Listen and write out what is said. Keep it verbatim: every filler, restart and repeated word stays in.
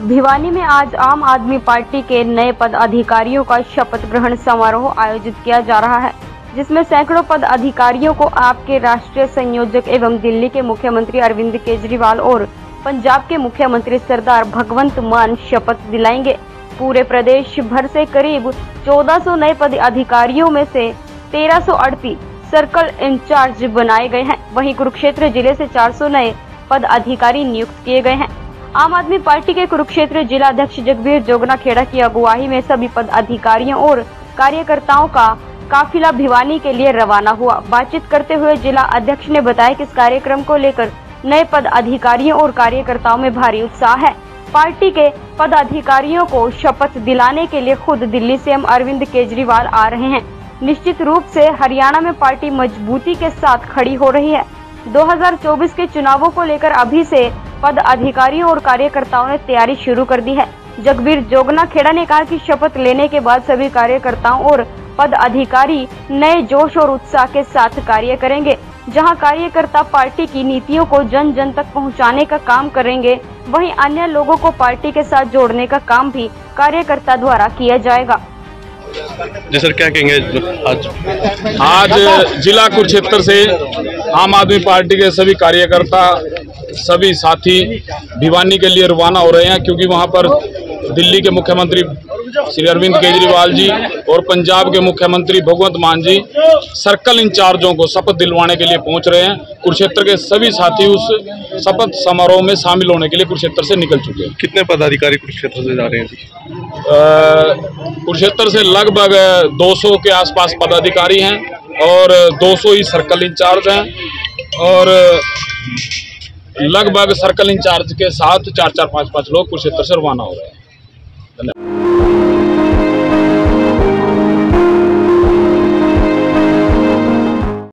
भिवानी में आज आम आदमी पार्टी के नए पदाधिकारियों का शपथ ग्रहण समारोह आयोजित किया जा रहा है, जिसमें सैकड़ों पदाधिकारियों को आपके राष्ट्रीय संयोजक एवं दिल्ली के मुख्यमंत्री अरविंद केजरीवाल और पंजाब के मुख्यमंत्री सरदार भगवंत मान शपथ दिलाएंगे। पूरे प्रदेश भर से करीब चौदह सौ नए पदाधिकारियों में से तेरह सौ अड़तीस सर्कल इंचार्ज बनाए गए हैं। वहीं कुरुक्षेत्र जिले से चार सौ नए पदाधिकारी नियुक्त किए गए हैं। आम आदमी पार्टी के कुरुक्षेत्र जिला अध्यक्ष जगबीर जोगना खेड़ा की अगुवाई में सभी पदाधिकारियों और कार्यकर्ताओं का काफिला भिवानी के लिए रवाना हुआ। बातचीत करते हुए जिला अध्यक्ष ने बताया कि इस कार्यक्रम को लेकर नए पदाधिकारियों और कार्यकर्ताओं में भारी उत्साह है। पार्टी के पदाधिकारियों को शपथ दिलाने के लिए खुद दिल्ली से सीएम अरविंद केजरीवाल आ रहे हैं। निश्चित रूप से हरियाणा में पार्टी मजबूती के साथ खड़ी हो रही है। दो हज़ार चौबीस के चुनावों को लेकर अभी से पदाधिकारियों और कार्यकर्ताओं ने तैयारी शुरू कर दी है। जगबीर जोगना खेड़ा ने कहा कि शपथ लेने के बाद सभी कार्यकर्ताओं और पदाधिकारी नए जोश और उत्साह के साथ कार्य करेंगे। जहां कार्यकर्ता पार्टी की नीतियों को जन जन तक पहुंचाने का काम करेंगे, वहीं अन्य लोगों को पार्टी के साथ जोड़ने का काम भी कार्यकर्ता द्वारा किया जाएगा। जी सर, क्या कहेंगे आज? आज जिला कुरुक्षेत्र से आम आदमी पार्टी के सभी कार्यकर्ता, सभी साथी भिवानी के लिए रवाना हो रहे हैं, क्योंकि वहां पर दिल्ली के मुख्यमंत्री श्री अरविंद केजरीवाल जी और पंजाब के मुख्यमंत्री भगवंत मान जी सर्कल इंचार्जों को शपथ दिलवाने के लिए पहुंच रहे हैं। कुरुक्षेत्र के सभी साथी उस शपथ समारोह में शामिल होने के लिए कुरुक्षेत्र से निकल चुके हैं। कितने पदाधिकारी कुरुक्षेत्र से जा रहे हैं? कुरुक्षेत्र से लगभग दो सौ के आसपास पदाधिकारी हैं और दो सौ ही सर्कल इंचार्ज हैं और लगभग सर्कल इंचार्ज के साथ चार चार पाँच पाँच लोग कुरुक्षेत्र से रवाना हो रहे हैं।